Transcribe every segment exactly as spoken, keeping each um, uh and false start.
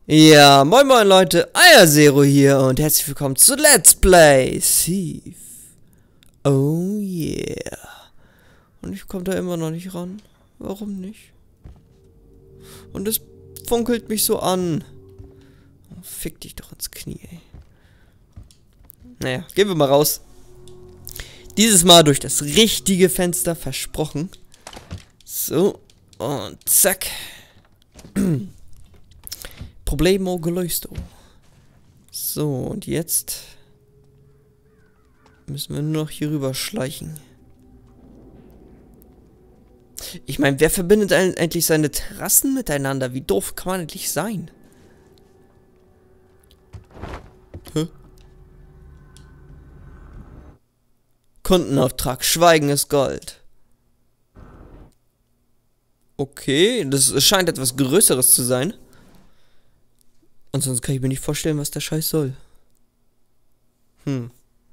Ja, moin moin Leute, Eierzero hier und herzlich willkommen zu Let's Play Thief. Oh yeah. Und ich komme da immer noch nicht ran. Warum nicht? Und es funkelt mich so an. Oh, fick dich doch ins Knie, ey. Naja, gehen wir mal raus. Dieses Mal durch das richtige Fenster, versprochen. So, und zack. Problemo gelöst. So, und jetzt müssen wir nur noch hier rüber schleichen. Ich meine, wer verbindet eigentlich seine Terrassen miteinander? Wie doof kann man eigentlich sein? Hä? Kundenauftrag, Schweigen ist Gold. Okay, das scheint etwas Größeres zu sein. Ansonsten kann ich mir nicht vorstellen, was der Scheiß soll. Hm.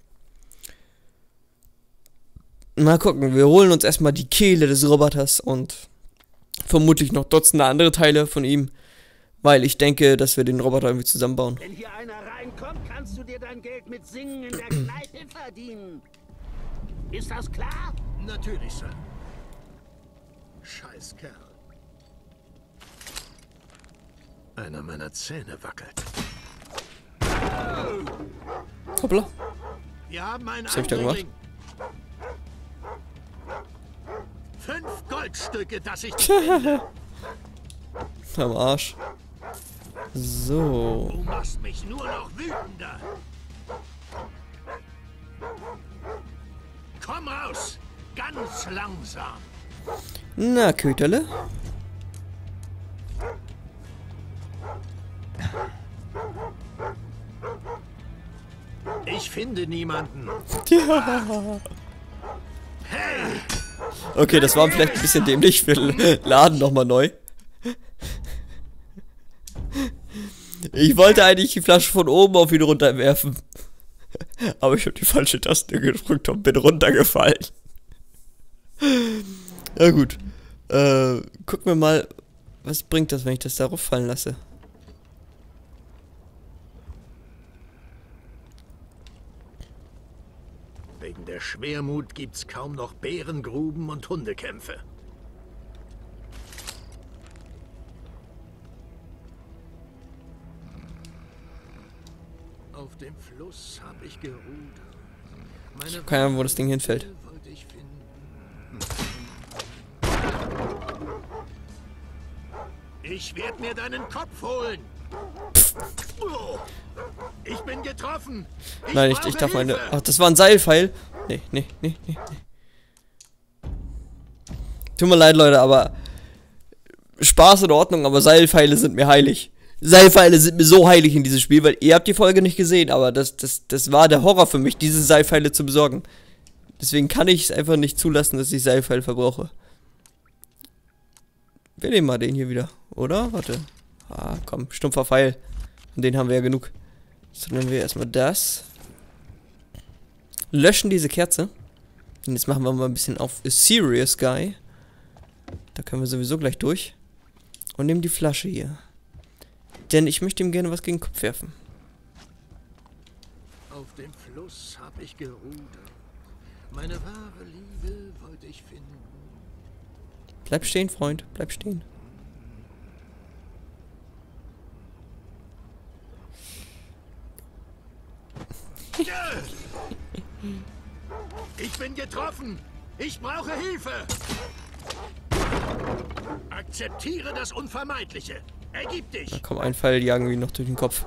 Mal gucken, wir holen uns erstmal die Kehle des Roboters und vermutlich noch Dutzende andere Teile von ihm, weil ich denke, dass wir den Roboter irgendwie zusammenbauen. Wenn hier einer reinkommt, kannst du dir dein Geld mit Singen in der Kneipe verdienen. Ist das klar? Natürlich, Sir. Scheiß Kerl. Einer meiner Zähne wackelt. Hoppla. Wir haben einen Was hab ich da gemacht? Fünf Goldstücke, dass ich dich finde. Am Arsch. So. Du machst mich nur noch wütender. Komm raus. Ganz langsam. Na, Köterle. Ich finde niemanden. Ja. Hey! Okay, das war vielleicht ein bisschen dämlich. Wir laden nochmal neu. Ich wollte eigentlich die Flasche von oben auf ihn runterwerfen. Aber ich habe die falsche Taste gedrückt und bin runtergefallen. Ja gut. Äh, gucken wir mal, was bringt das, wenn ich das darauf fallen lasse. Wegen der Schwermut gibt's kaum noch Bärengruben und Hundekämpfe. Auf dem Fluss habe ich gerudert. Meine Keine Ahnung, wo das Ding hinfällt. wollte ich finden. Ich werde mir deinen Kopf holen. Oh, ich bin getroffen. Ich Nein, ich, ich brauche darf meine... Hilfe. Ach, das war ein Seilpfeil. Nee, nee, nee, nee, nee. Tut mir leid, Leute, aber... Spaß in Ordnung, aber Seilpfeile sind mir heilig. Seilpfeile sind mir so heilig in diesem Spiel, weil ihr habt die Folge nicht gesehen, aber das, das, das war der Horror für mich, diese Seilpfeile zu besorgen. Deswegen kann ich es einfach nicht zulassen, dass ich Seilpfeile verbrauche. Wir nehmen mal den hier wieder, oder? Warte. Ah, komm, stumpfer Pfeil. Und den haben wir ja genug. So, nehmen wir erstmal das. Löschen diese Kerze. Und jetzt machen wir mal ein bisschen auf A Serious Guy. Da können wir sowieso gleich durch. Und nehmen die Flasche hier. Denn ich möchte ihm gerne was gegen den Kopf werfen. Auf dem Fluss habe ich gerudert. Meine wahre Liebe wollte ich finden. Bleib stehen, Freund. Bleib stehen. Ich bin getroffen. Ich brauche Hilfe. Akzeptiere das Unvermeidliche. Ergib dich. Da kommt ein Pfeil jagen wir noch durch den Kopf.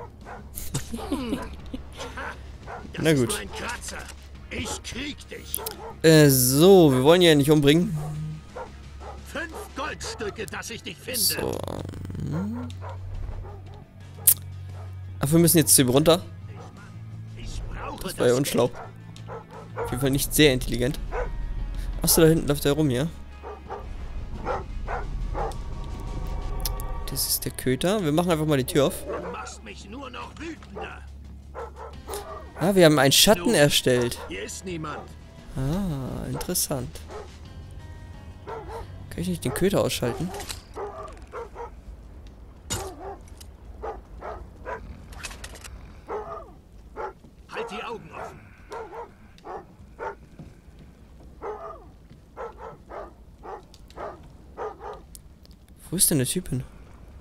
Das Na gut. ist nur ein Kratzer. Ich krieg dich. Äh, so, wir wollen ihn ja nicht umbringen. Fünf Goldstücke, dass ich dich finde. So. Ach, wir müssen jetzt zu ihm runter. Ich brauche Das war ja unschlau. Auf jeden Fall nicht sehr intelligent. Achso, da hinten läuft er rum, ja? Das ist der Köter. Wir machen einfach mal die Tür auf. Du machst mich nur noch wütender. Ah, wir haben einen Schatten erstellt. Hier ist niemand. Ah, interessant. Kann ich nicht den Köter ausschalten? Wo ist denn der Typ hin?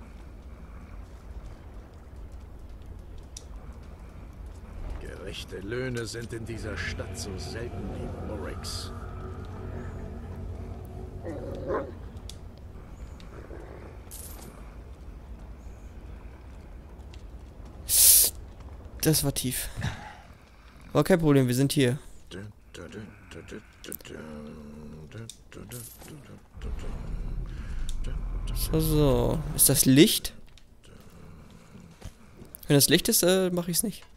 Gerechte Löhne sind in dieser Stadt so selten wie Morix. Das war tief. Aber kein Problem, wir sind hier. So, so. Ist das Licht? Wenn das Licht ist, äh, mache ich es nicht.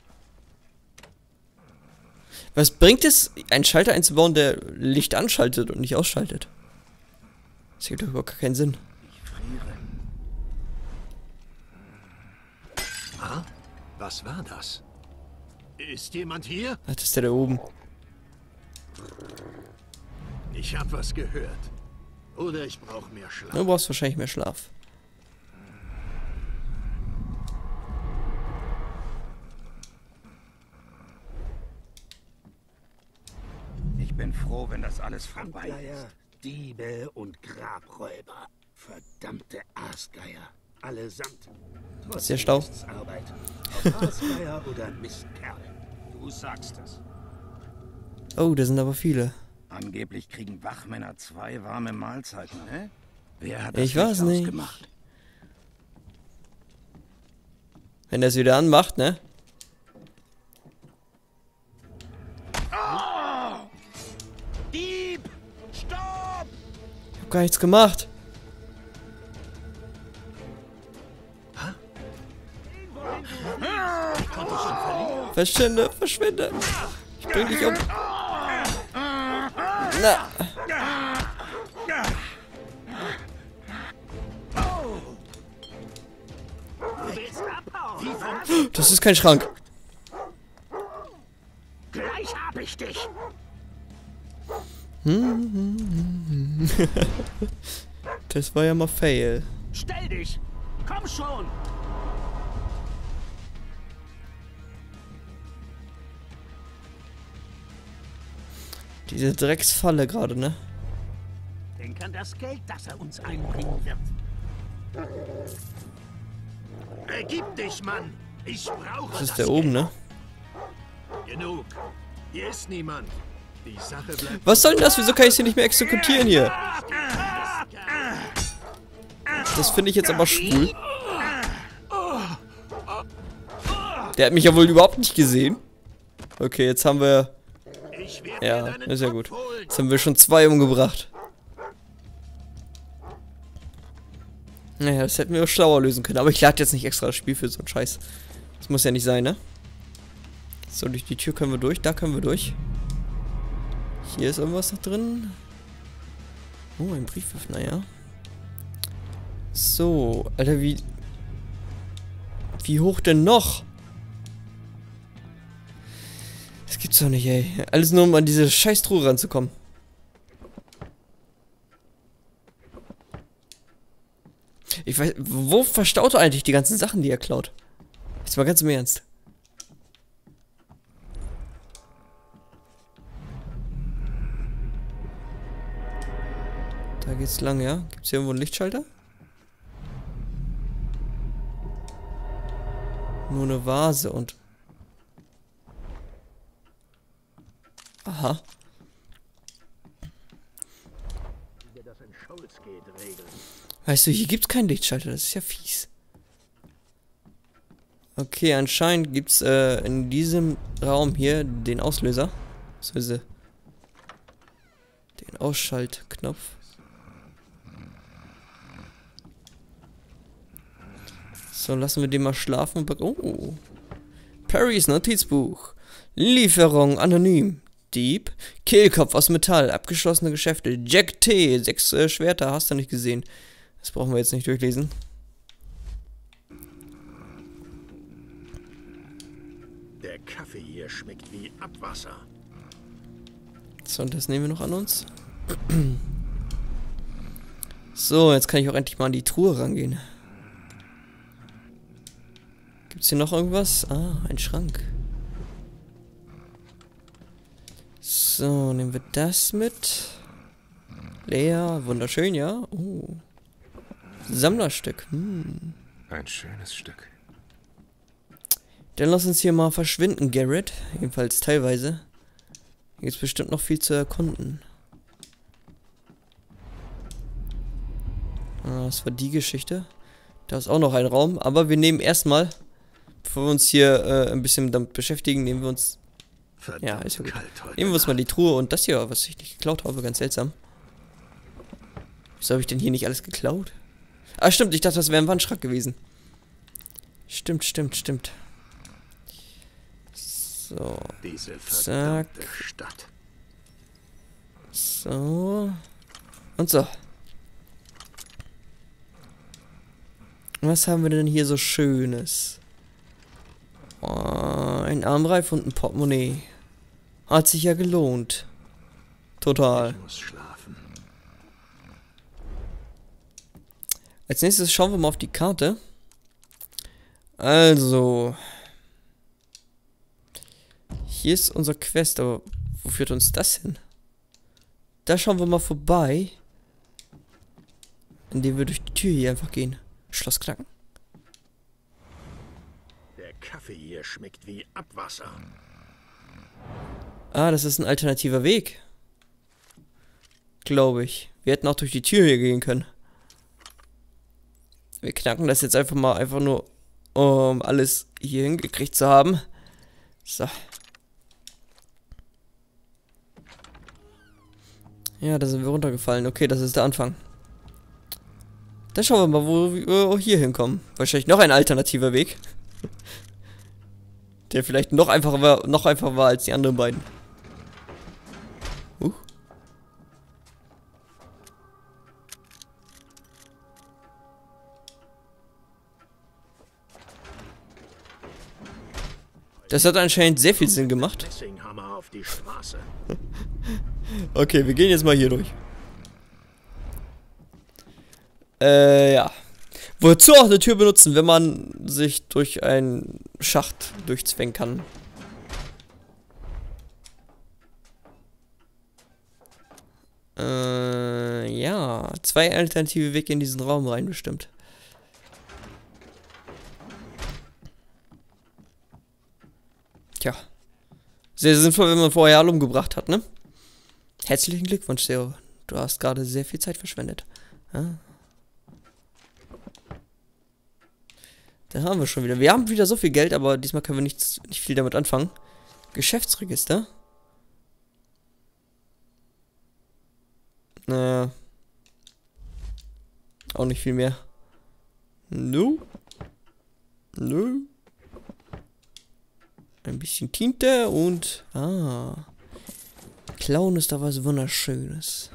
Was bringt es, einen Schalter einzubauen, der Licht anschaltet und nicht ausschaltet? Das gibt doch überhaupt keinen Sinn. Ich friere. Ah, was war das? Ist jemand hier? Ach, das ist der da oben. Ich hab was gehört. Oder ich brauche mehr Schlaf. Du brauchst wahrscheinlich mehr Schlaf. Ich bin froh, wenn das alles vorbei Handleier, ist. Diebe und Grabräuber. Verdammte Aasgeier. Allesamt. Sehr schlau. Arbeit. Ob Aasgeier oder Mistkerl. Du sagst es. Oh, da sind aber viele. Angeblich kriegen Wachmänner zwei warme Mahlzeiten, ne? Wer hat das Ich weiß Licht nicht. ausgemacht? Wenn er es wieder anmacht, ne? Oh! Dieb! Stopp! Ich hab gar nichts gemacht. Verschwinde, verschwinde. Ich bring dich um. Na. Du willst abhauen? Das ist kein Schrank. Gleich hab ich dich. Das war ja mal fail. Stell dich. Komm schon. Diese Drecksfalle gerade, ne? Denk an das Geld, das er uns einbringen wird. Ergib dich, Mann! Ich brauche Das ist der oben, ne? Genug. Hier ist niemand. Die Sache bleibt... Was soll denn das? Wieso kann ich sie nicht mehr exekutieren hier? Das finde ich jetzt aber schwul. Der hat mich ja wohl überhaupt nicht gesehen. Okay, jetzt haben wir... Ich werd dir Ja, deinen ist ja Kopf gut. holen. Jetzt haben wir schon zwei umgebracht. Naja, das hätten wir auch schlauer lösen können. Aber ich lade jetzt nicht extra das Spiel für so einen Scheiß. Das muss ja nicht sein, ne? So, durch die Tür können wir durch. Da können wir durch. Hier ist irgendwas noch drin. Oh, ein Brieföffner, ja. So, Alter, wie... Wie hoch denn noch? Das gibt's doch nicht, ey. Alles nur, um an diese scheiß Truhe ranzukommen. Ich weiß, wo verstaut er eigentlich die ganzen Sachen, die er klaut? Jetzt mal ganz im Ernst. Da geht's lang, ja? Gibt's hier irgendwo einen Lichtschalter? Nur eine Vase und... Aha. Wie das in Scholz geht, regeln. Weißt du, hier gibt's keinen Lichtschalter, das ist ja fies. Okay, anscheinend gibt's äh, in diesem Raum hier den Auslöser. Also den Ausschaltknopf. So, lassen wir den mal schlafen und... Oh. Perrys Notizbuch. Lieferung anonym. Dieb. Kehlkopf aus Metall. Abgeschlossene Geschäfte. Jack T. Sechs äh, Schwerter. Hast du nicht gesehen. Das brauchen wir jetzt nicht durchlesen. Der Kaffee hier schmeckt wie Abwasser. So, und das nehmen wir noch an uns. So, jetzt kann ich auch endlich mal an die Truhe rangehen. Gibt's hier noch irgendwas? Ah, ein Schrank. So, nehmen wir das mit. Leer, wunderschön, ja. Oh. Sammlerstück. Hm. Ein schönes Stück. Dann lass uns hier mal verschwinden, Garrett. Jedenfalls teilweise. Hier ist bestimmt noch viel zu erkunden. Ah, das war die Geschichte. Da ist auch noch ein Raum. Aber wir nehmen erstmal, bevor wir uns hier äh, ein bisschen damit beschäftigen, nehmen wir uns... Verdammt ja, ist ja gut. kalt heute Nehmen wir uns mal Nacht. die Truhe und das hier, was ich nicht geklaut habe. Ganz seltsam. Wieso habe ich denn hier nicht alles geklaut? Ah, stimmt. Ich dachte, das wäre ein Wandschrank gewesen. Stimmt, stimmt, stimmt. So. Diese Zack. verdammte Stadt. So. Und so. Was haben wir denn hier so Schönes? Oh, ein Armreif und ein Portemonnaie. Hat sich ja gelohnt. Total. Ich muss schlafen. Als nächstes schauen wir mal auf die Karte. Also. Hier ist unser Quest, aber wo führt uns das hin? Da schauen wir mal vorbei. Indem wir durch die Tür hier einfach gehen. Schloss knacken. Der Kaffee hier schmeckt wie Abwasser. Ah, das ist ein alternativer Weg. Glaube ich. Wir hätten auch durch die Tür hier gehen können. Wir knacken das jetzt einfach mal, einfach nur, um alles hier hingekriegt zu haben. So. Ja, da sind wir runtergefallen. Okay, das ist der Anfang. Dann schauen wir mal, wo wir hier hinkommen. Wahrscheinlich noch ein alternativer Weg. Der vielleicht noch einfacher war, noch einfacher war als die anderen beiden. Uh. Das hat anscheinend sehr viel Sinn gemacht. Messinghammer auf die Straße. Okay, wir gehen jetzt mal hier durch. Äh, ja. Wozu auch eine Tür benutzen, wenn man sich durch einen Schacht durchzwängen kann? Äh, ja. Zwei alternative Wege in diesen Raum rein, bestimmt. Tja. Sehr sinnvoll, wenn man vorher alle umgebracht hat, ne? Herzlichen Glückwunsch, Zero. Du hast gerade sehr viel Zeit verschwendet. Ja. Da haben wir schon wieder. Wir haben wieder so viel Geld, aber diesmal können wir nichts, nicht viel damit anfangen. Geschäftsregister. Naja. Auch nicht viel mehr. Nö. Nö. Ein bisschen Tinte und... Ah. Klauen ist da was Wunderschönes.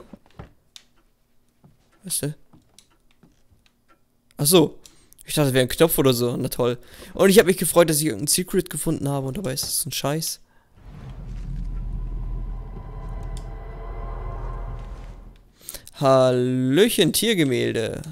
Weißt du? Ach so. Ich dachte, das wäre ein Knopf oder so. Na toll. Und ich habe mich gefreut, dass ich irgendein Secret gefunden habe und dabei ist es ein Scheiß. Hallöchen, Tiergemälde.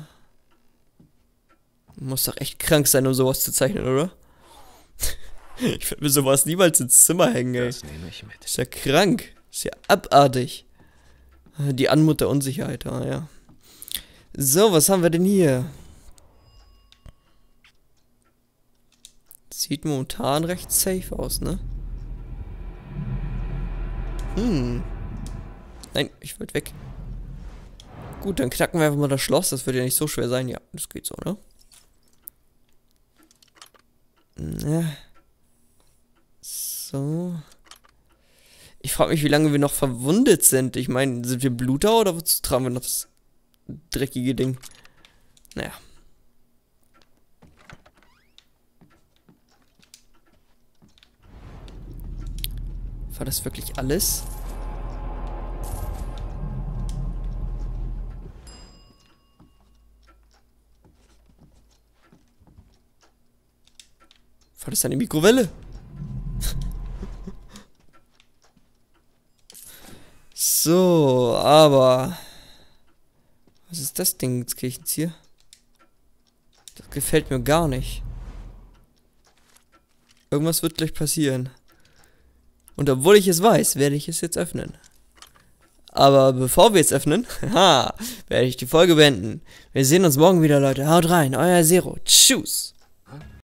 Muss doch echt krank sein, um sowas zu zeichnen, oder? Ich würde mir sowas niemals ins Zimmer hängen, ey. Das nehme ich mit. Ist ja krank. Ist ja abartig. Die Anmut der Unsicherheit, ah ja. So, was haben wir denn hier? Sieht momentan recht safe aus, ne? Hm. Nein, ich wollte weg. Gut, dann knacken wir einfach mal das Schloss. Das wird ja nicht so schwer sein. Ja, das geht so, ne? Ja. So. Ich frage mich, wie lange wir noch verwundet sind. Ich meine, sind wir Bluter oder wozu tragen wir noch das dreckige Ding? Naja. War das wirklich alles? War das eine Mikrowelle? So, aber... Was ist das Ding jetzt Kirchens hier? Das gefällt mir gar nicht. Irgendwas wird gleich passieren. Und obwohl ich es weiß, werde ich es jetzt öffnen. Aber bevor wir jetzt öffnen, haha, werde ich die Folge beenden. Wir sehen uns morgen wieder, Leute. Haut rein, euer Zero. Tschüss.